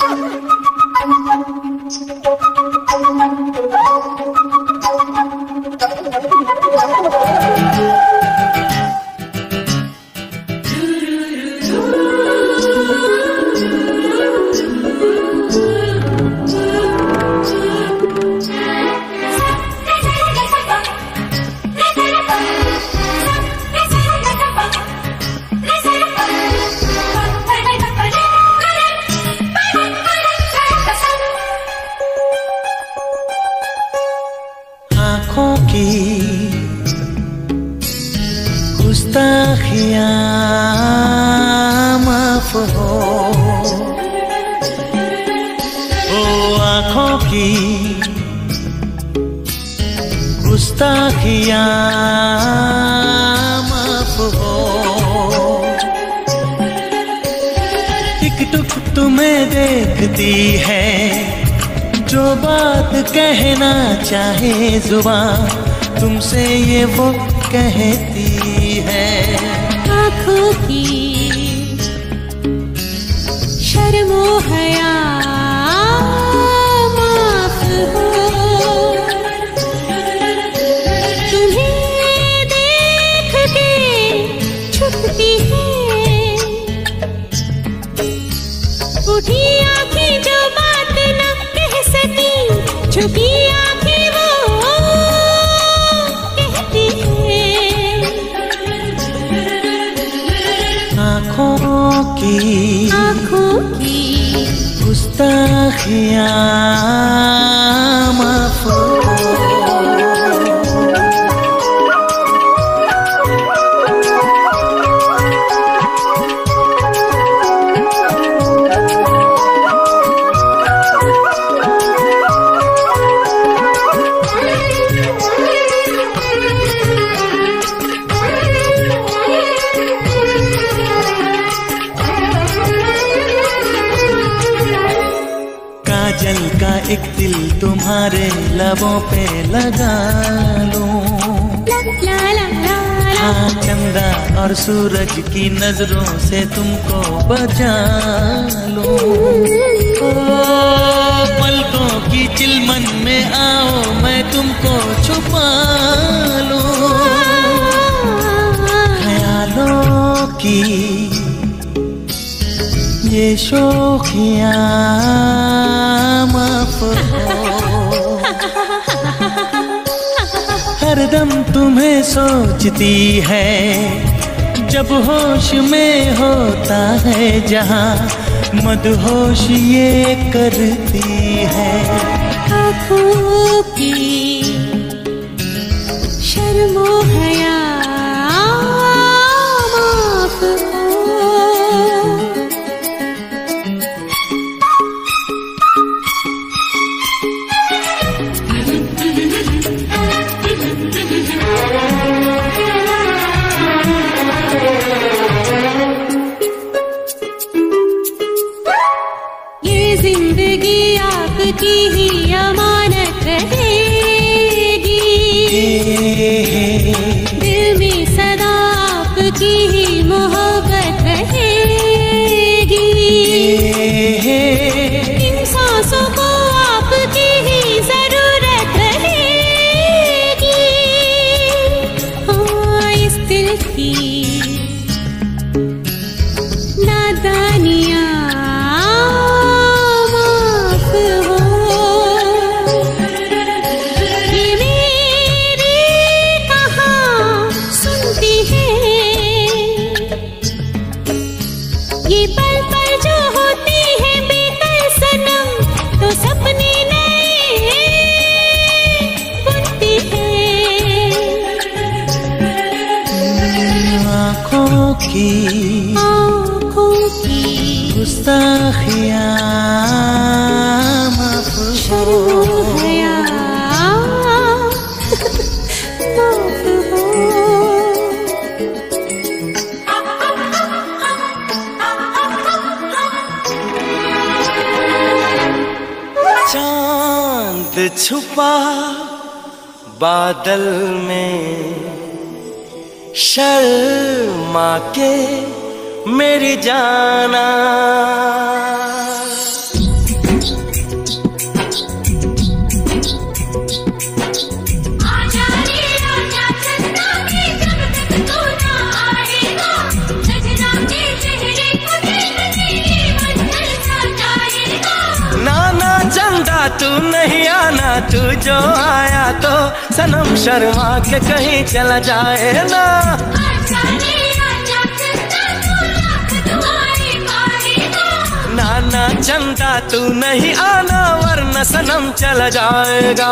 गुस्ताखियाँ माफ हो, ओ आँखों की गुस्ताखियाँ माफ हो। टिक टुक तुम्हें देखती है, जो बात कहना चाहे जुबान तुमसे ये वो कहती है। आँखों की शर्मो हया माफ हो, तुम्हें देख के छुपती है, उठी आँखें जो बात न कह सकी, छुपी आँखें वो कहती है। आँखों की गुस्ताखियाँ माफ हो। काजल का एक दिल तुम्हारे लबों पे लगा लूं, हाँ चंदा और सूरज की नजरों से तुमको बचा लूं। ओ पलकों की चिलमन में आओ मैं तुमको छुपा लूं, ख्यालों की ये शोखियाँ माफ हो। हरदम तुम्हें सोचती है, जब होश में होता है जहाँ मदहोश ये करती है। आँखों की शर्मो हया माफ हो। जिंदगी आपकी ही अमानत रहेगी, दिल में सदा आपकी ही मोहब्बत रहेगी, इन सांसों को आपकी ही जरूरत रहेगी। हाँ इस दिल की नादानियाँ ये पल पल जो होती है बेकल सनम, तो सपने नए बुनती है। आँखों की गुस्ताखियाँ माफ हो। चांद छुपा बादल में, शर्मा के मेरी जाना, तू नहीं आना, तू जो आया तो सनम शर्मा के कहीं चला जाए ना। नाना चंदा तू नहीं आना, वरना सनम चला जाएगा।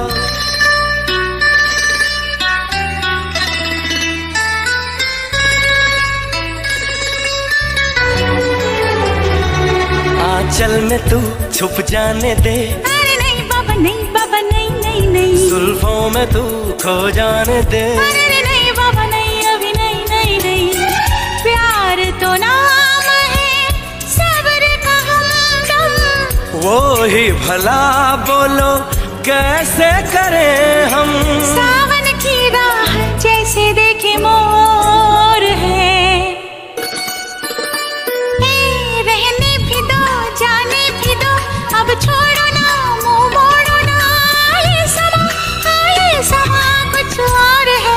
आंचल में तू छुप जाने दे। अरे नहीं बाबा, नहीं बाबा, नहीं नहीं नहीं। जुल्फों में तू खो जाने दे। अरे नहीं बाबा, नहीं अभी नहीं नहीं नहीं। प्यार तो नाम है सब्र का हमदम, वो ही भला बोलो कैसे करें हम। सावन की राह जैसे देखे मोर है, रहने भी दो जाने भी दो, अब छोड़ो ना मुंह मोड़ो ना। ये समा कुछ और है।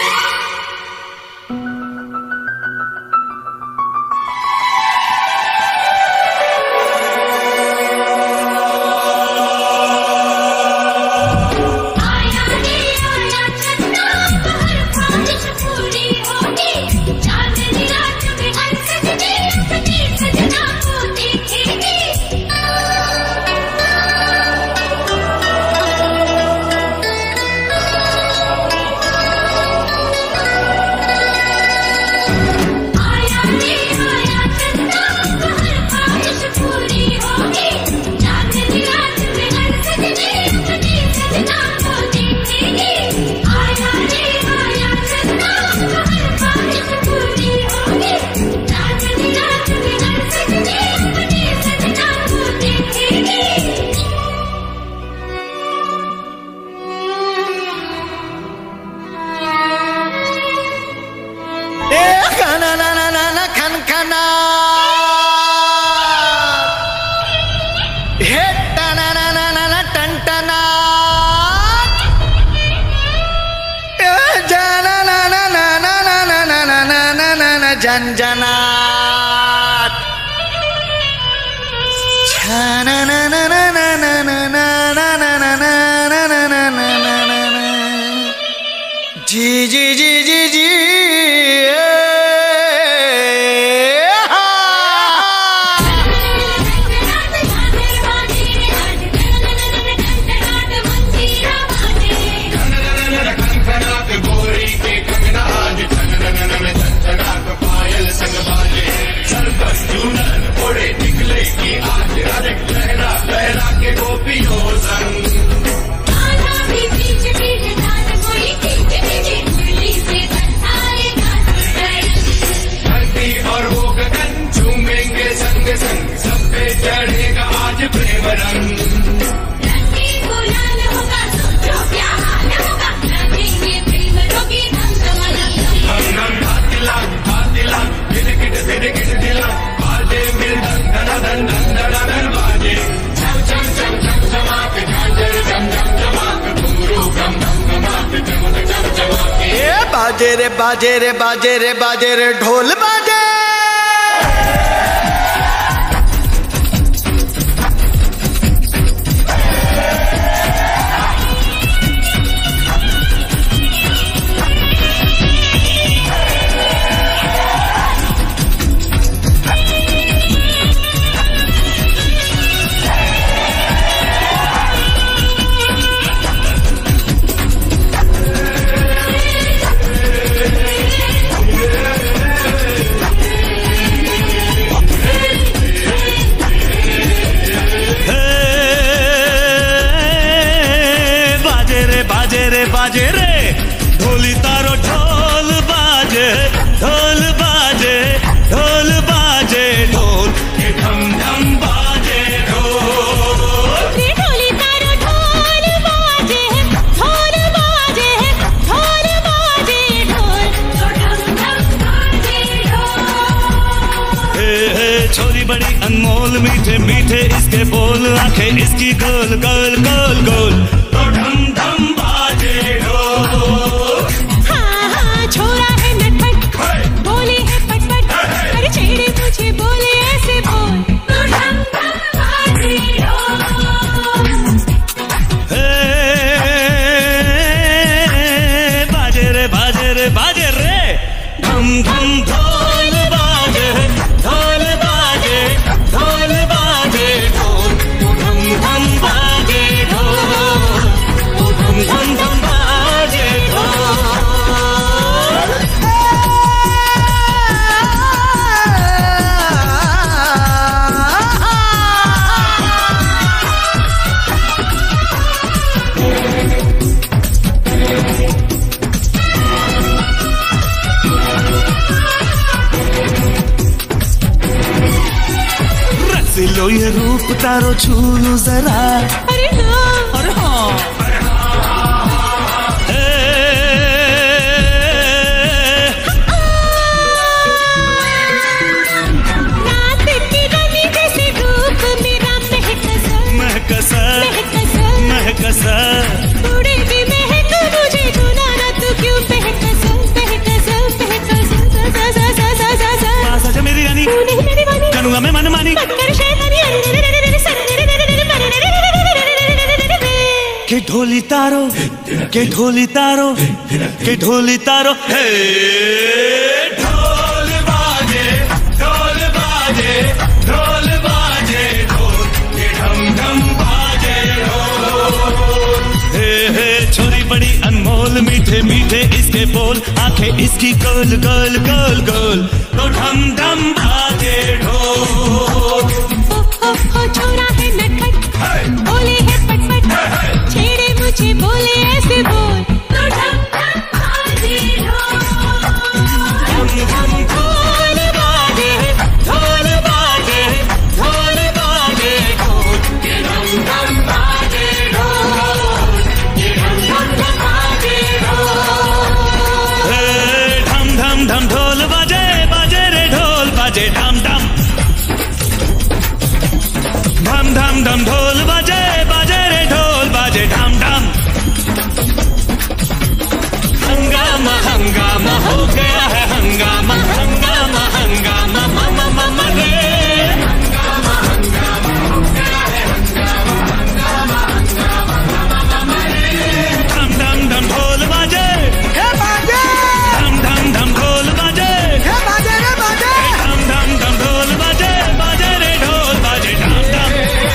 झंझनात जी जी जी जी जी। बाजे रे बाजे रे बाजे रे बाजे रे ढोल बाजे। बाजे रे ढोली तारो ढोल बाजे, ढोल बाजे, ढोल बाजे, ढोल के धम धम बाजे ढोल। ढोली तारो ढोल बाजे, ढोल बाजे, ढोल बाजे, ढोल तो धम धम बाजे ढोल। हे छोरी बड़ी अनमोल, मीठे मीठे इसके बोल, आंखें इसकी गोल गोल गोल गोल, तो धम धम बाजे ढोल। हाँ हाँ छोरा है नटपट, बोले है पटपट, अरे छेड़े तुझे बोले ऐसे बोल, तो धम धम बाजे ढोल। लो ये रूप तारो छू लो जरा। अरे हाँ, अरे हाँ, रात की रानी जैसे रूप मेरा महकसा महकसा महकसा महकसा। थोड़े भी महक मुझे चुना ना तू क्यों महकसा महकसा महकसा सा सा सा सा सा सा। पास आजा मेरी रानी, तू नहीं मेरी वानी, करूँगा मैं मनमानी। पत्थर शैतानी के ढोली तारो, के ढोली तारो, के ढोली तारो। हे ढोल बाजे, ढोल बाजे, ढोल बाजे, ढोल के ढम ढम बाजे ढोल। हे छोरी बड़ी अनमोल, मीठे मीठे इसके बोल, आंखें इसकी गोल गोल गोल गोल, तो ढम ढम बाजे ढोल। ओ छोरा है नटखट, बोले है पटपट, छेड़े मुझे बोले ऐसे बोल, तो ढम ढम बाजे ढोल। ढम ढम ढोल बाजे, ढोल बाजे, ढोल बाजे ढोल, के ढम ढम बाजे ढोल, के ढम ढम बाजे ढोल। हे ढम ढम ढम ढोल बाजे, बाजे रे ढोल बाजे ढम ढम। धम धम धम ढोल बाजे, बाजे रे ढोल बाजे ढम ढम। हंगामा हंगामा हो गया है हंगामा, हंगामा हंगामा ममा ममा रे। हंगामा हंगामा हो गया है हंगामा, हंगामा हंगामा ममा ममा रे। धम धम धम ढोल बाजे, हे बाजे, धम धम धम ढोल बाजे, हे बाजे रे बाजे, धम धम धम ढोल बाजे, बाजे रे ढोल बाजे ढम ढम।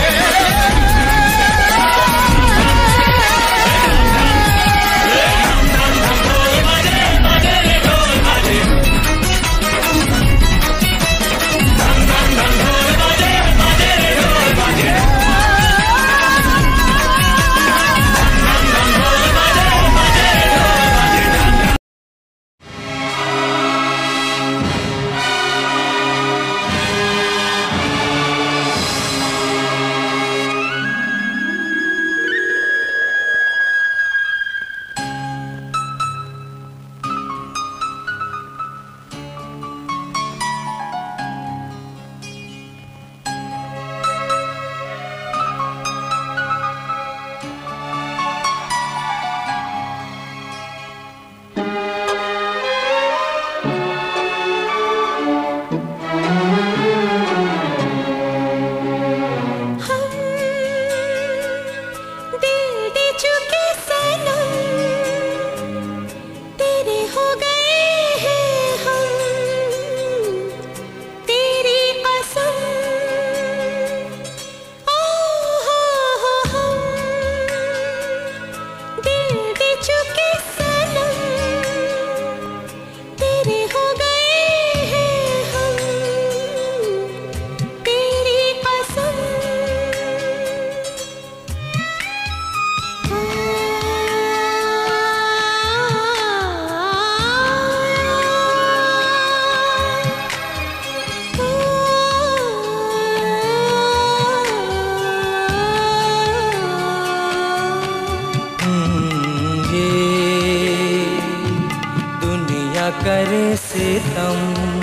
करे सितम,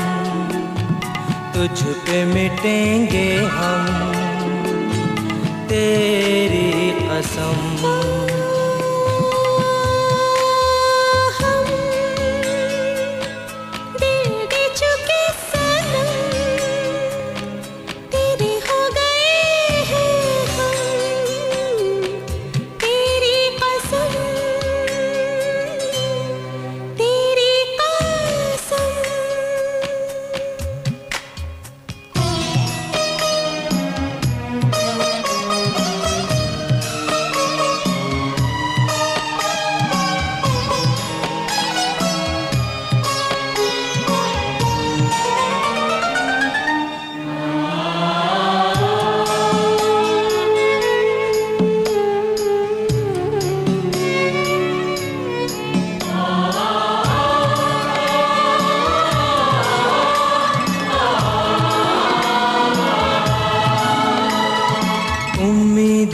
तुझ पे मिटेंगे हम, तेरी कसम।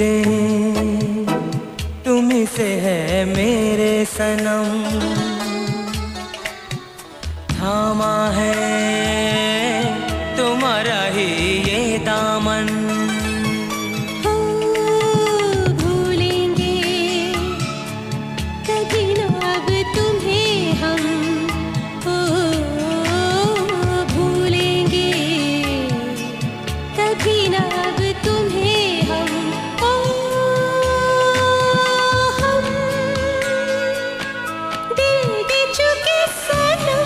उम्मीदें तुम्हीं से है मेरे सनम, थामा है तुम्हारा ही ये दामन। भूलेंगे कभी न अब तुम्हें हम, भूलेंगे कभी न अब तुम्हें हम। हम दिल दे चुके सनम,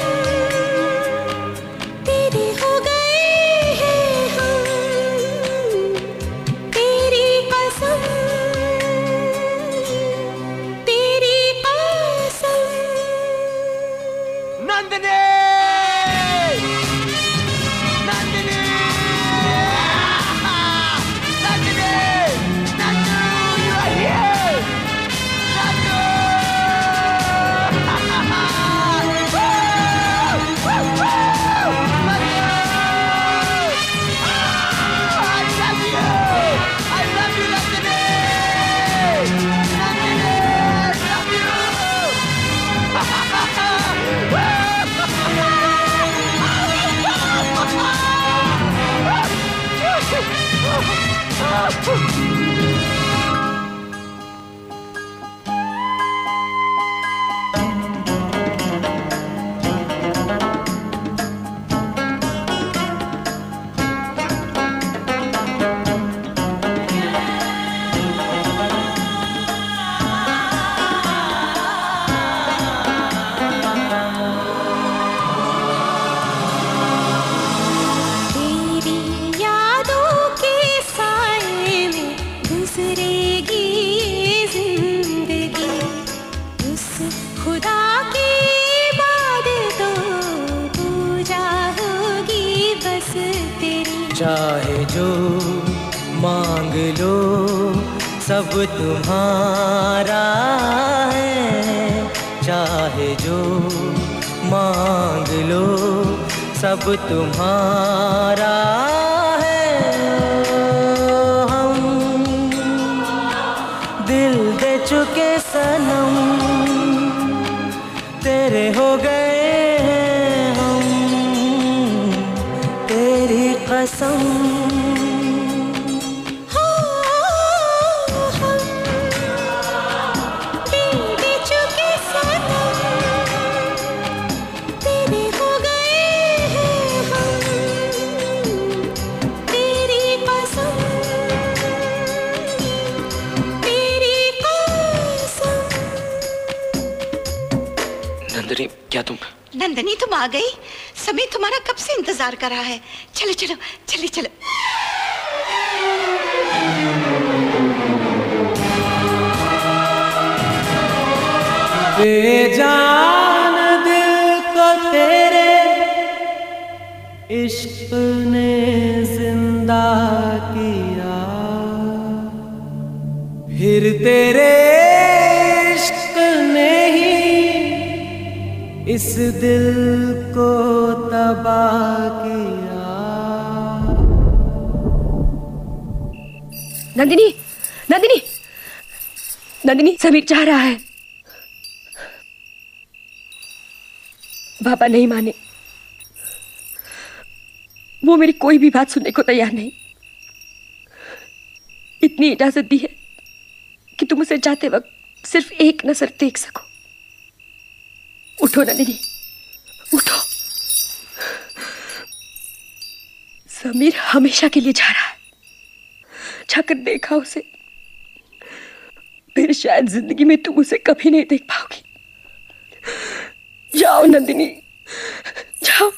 तेरे हो गए हैं हम, तेरी कसम, तेरी कसम। Nandini, Nandini, Nandini, Nandu, you are here, Nandu. I love you, Nandini. Nandini, I love you. तेरी यादों के साए में गुजरेगी ये जिंदगी, उस खुदा की इबादत तो पूजा होगी बस तेरी। चाहे जो मांग लो सब तुम्हारा है, चाहे जो मांग लो सब तुम्हारा है। हम दिल दे चुके सनम, तेरे हो गए हैं हम, तेरी कसम। नंदिनी, क्या तुम? नंदिनी, तुम आ गई। समीर तुम्हारा कब से इंतजार कर रहा है। चलो चलो चलिए चलो। बेजान दिल को तेरे इश्क ने जिंदा किया, फिर तेरे इश्क ने ही इस दिल को तबाह किया। नंदिनी, नंदिनी, नंदिनी, समीर चाह रहा है। पापा नहीं माने, वो मेरी कोई भी बात सुनने को तैयार नहीं। इतनी इजाजत दी है कि तुम उसे जाते वक्त सिर्फ एक नजर देख सको। उठो नंदिनी, उठो। समीर हमेशा के लिए जा रहा है। जाकर देखा उसे, फिर शायद जिंदगी में तुम उसे कभी नहीं देख पाओगी। जाओ नंदिनी, जाओ।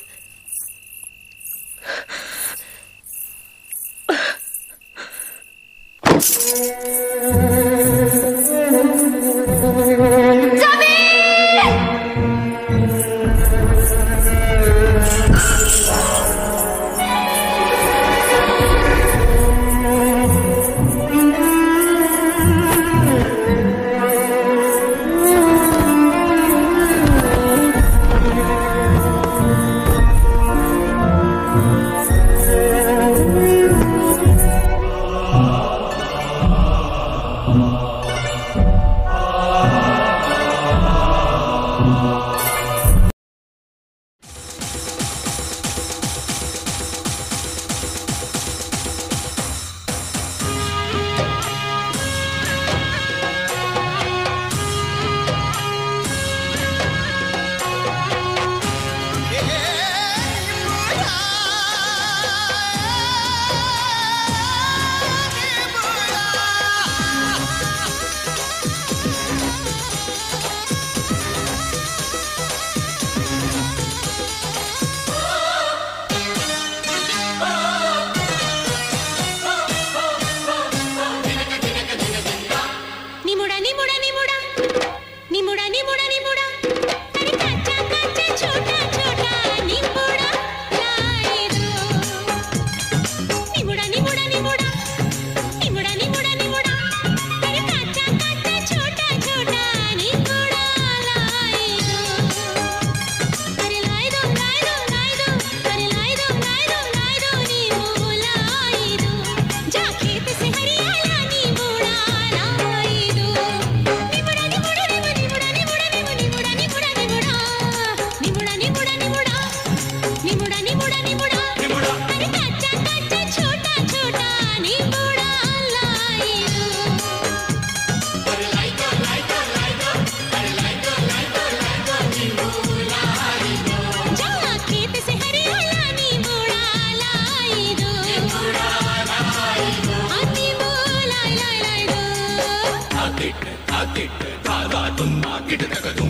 गिट तक